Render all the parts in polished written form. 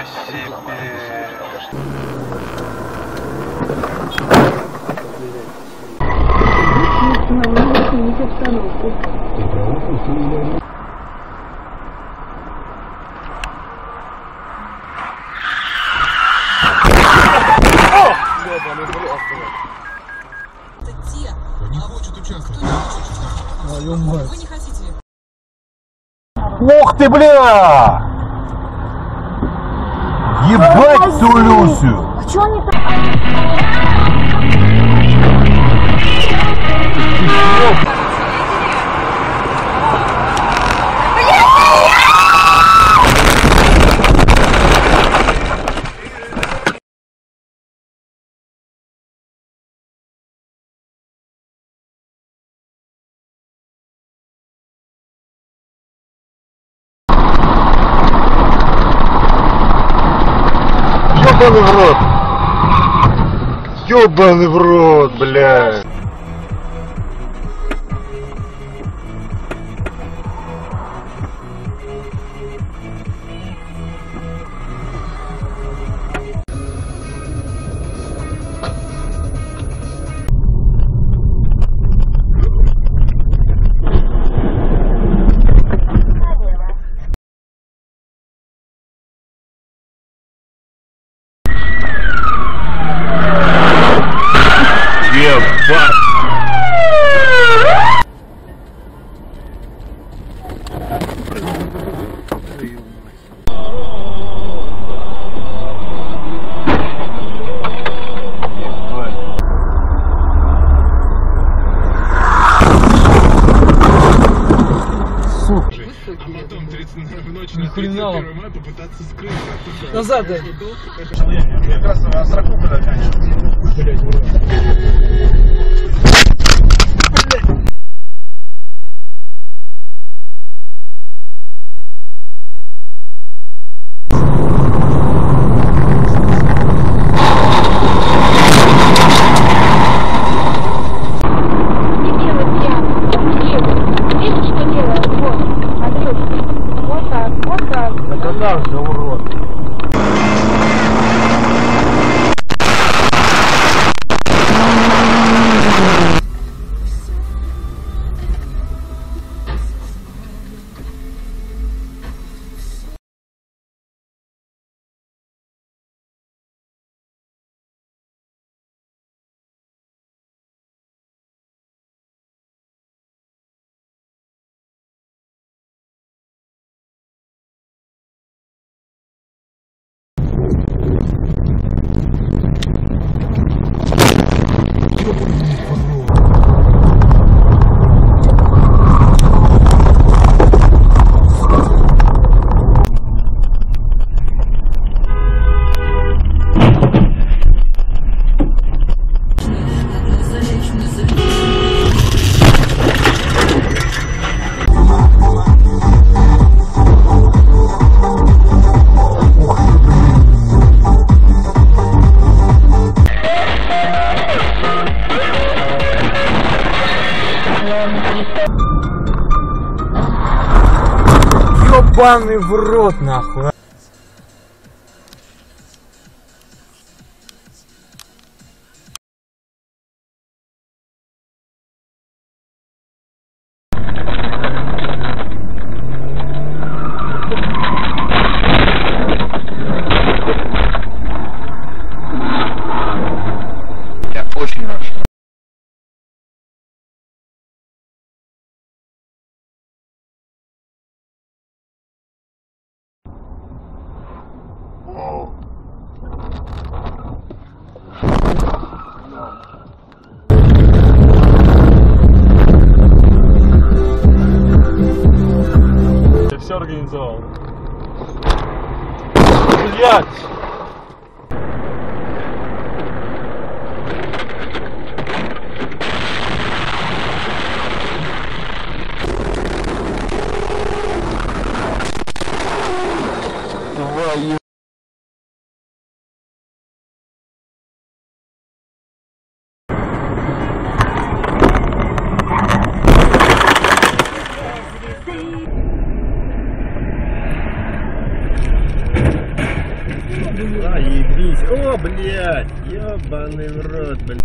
себе. Оценить обстановку. Это те, кто не хочет участвовать. Вы не хотите. Ух ты, бля! Ебать ту Люсю! А чё они так? Ёбаный в рот! Ёбаный в рот, бля! Ебать! А потом 30 в ночь на 31 мая попытаться скрыть. Назад, да. Мне кажется, на строку когда тянешь. Блять, ура. Как же, урод! Ёбаный в рот, нахуй. Я очень рад, что Я все организовал. Блять! Твою. Заебись. О, блядь. Ёбаный в рот, блядь.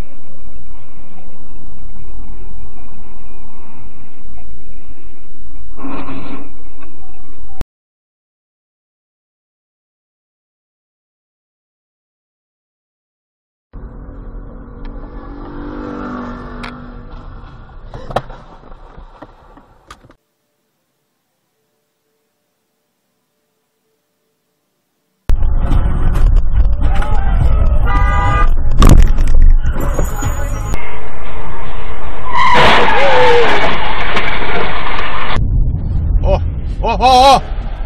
О!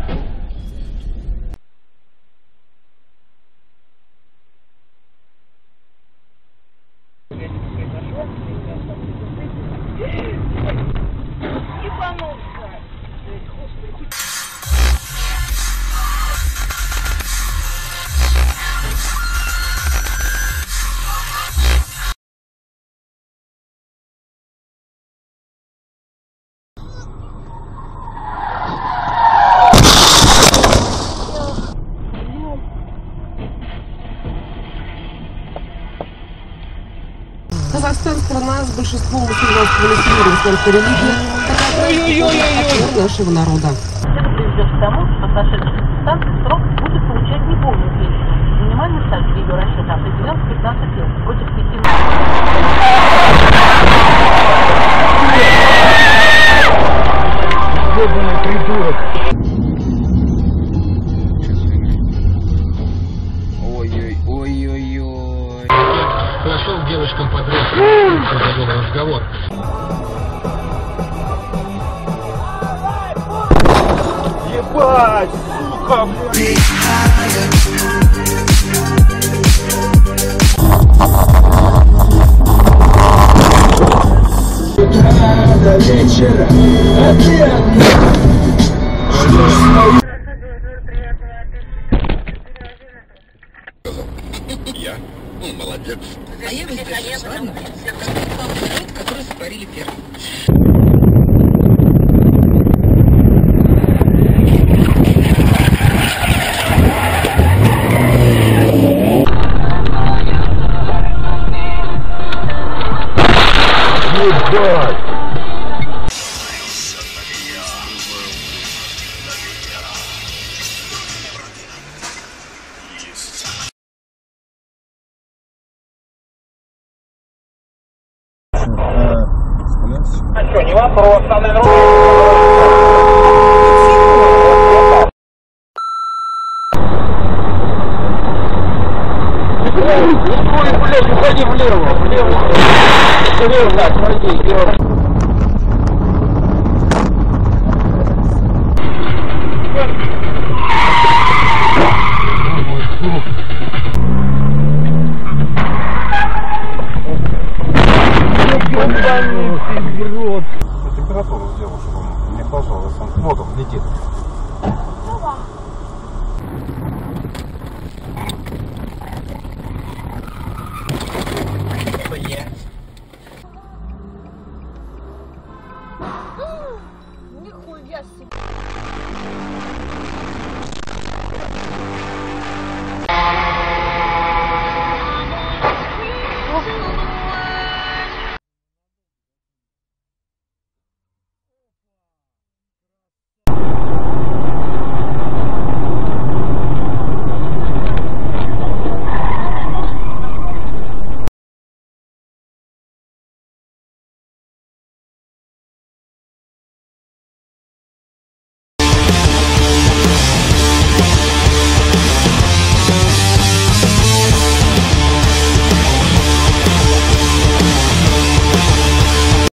Казахстан – страна с большинством мусульманского населения в исламской религии, такая нашего народа. Это приведет к тому, что прошедший станции срок будет получать неполную пенсию. Минимальный стаж для ее расчета определен в 15 лет против 5 лет. Ёбаный придурок. Ой-ой-ой-ой-ой. Прошел к девушкам-подросткам, завел разговор. Ебать, сука, блядь. До вечера, а ты одна. Я? Молодец. А я великолепно. Которые сотворили первым. Ебать. А что, не вопрос, надо Ой, блядь, уходи влево, влево. Влево, так, смотри, влево.